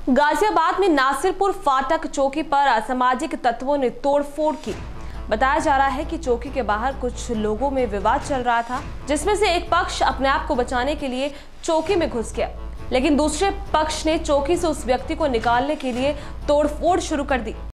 गाजियाबाद में नासिरपुर फाटक चौकी पर असामाजिक तत्वों ने तोड़फोड़ की। बताया जा रहा है कि चौकी के बाहर कुछ लोगों में विवाद चल रहा था, जिसमें से एक पक्ष अपने आप को बचाने के लिए चौकी में घुस गया, लेकिन दूसरे पक्ष ने चौकी से उस व्यक्ति को निकालने के लिए तोड़फोड़ शुरू कर दी।